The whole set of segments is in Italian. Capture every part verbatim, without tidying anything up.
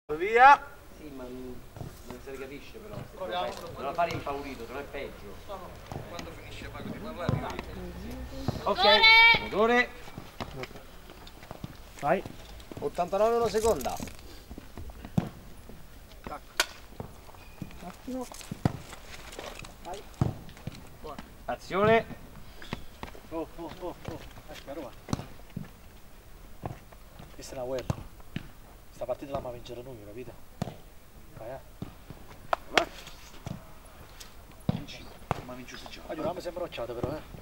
Via. Sì, ma non si capisce però. Proviamo. Non la fare impaurito, non è peggio. No, no. Quando finisce Paco di parlare io dico. Ok. Motore. Vai. ottantanove una seconda. Un attimo. Vai. Buona. Azione. Oh, oh, oh, oh. Aspetta, Roma. Questa è una guerra. Sta partita la ma vincere noi, capito? Vai, eh. Vai. Vinci. Ma vinci già. Ah, giù, mi sembra rocciata però, eh.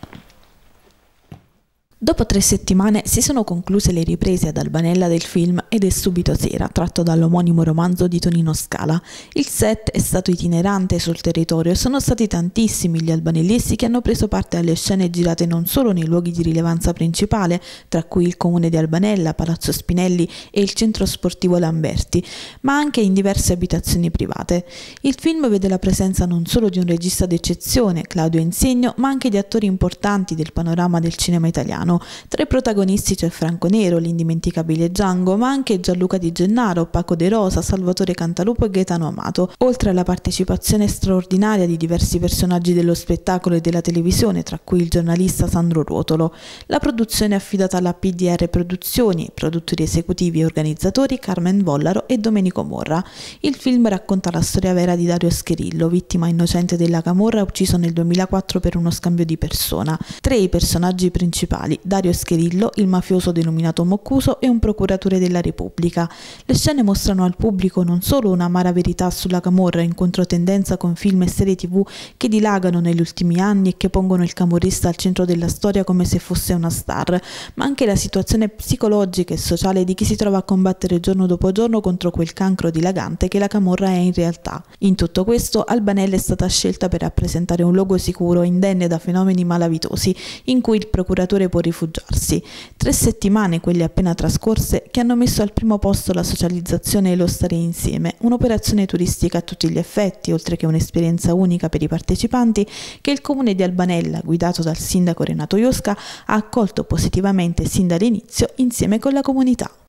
Dopo tre settimane si sono concluse le riprese ad Albanella del film Ed è subito sera, tratto dall'omonimo romanzo di Tonino Scala. Il set è stato itinerante sul territorio e sono stati tantissimi gli albanellesi che hanno preso parte alle scene girate non solo nei luoghi di rilevanza principale, tra cui il comune di Albanella, Palazzo Spinelli e il centro sportivo Lamberti, ma anche in diverse abitazioni private. Il film vede la presenza non solo di un regista d'eccezione, Claudio Insegno, ma anche di attori importanti del panorama del cinema italiano. Tra i protagonisti c'è Franco Nero, l'indimenticabile Django, ma anche Gianluca Di Gennaro, Paco De Rosa, Salvatore Cantalupo e Gaetano Amato, oltre alla partecipazione straordinaria di diversi personaggi dello spettacolo e della televisione, tra cui il giornalista Sandro Ruotolo. La produzione è affidata alla P D R Produzioni, produttori esecutivi e organizzatori Carmen Vollaro e Domenico Morra. Il film racconta la storia vera di Dario Scherillo, vittima innocente della camorra ucciso nel duemilaquattro per uno scambio di persona. Tre i personaggi principali: Dario Scherillo, il mafioso denominato Moccuso e un procuratore della Repubblica. Le scene mostrano al pubblico non solo un'amara verità sulla camorra in controtendenza con film e serie tv che dilagano negli ultimi anni e che pongono il camorrista al centro della storia come se fosse una star, ma anche la situazione psicologica e sociale di chi si trova a combattere giorno dopo giorno contro quel cancro dilagante che la camorra è in realtà. In tutto questo, Albanella è stata scelta per rappresentare un luogo sicuro e indenne da fenomeni malavitosi, in cui il procuratore può rifugiarsi. Tre settimane, quelle appena trascorse, che hanno messo al primo posto la socializzazione e lo stare insieme, un'operazione turistica a tutti gli effetti, oltre che un'esperienza unica per i partecipanti, che il comune di Albanella, guidato dal sindaco Renato Iosca, ha accolto positivamente sin dall'inizio insieme con la comunità.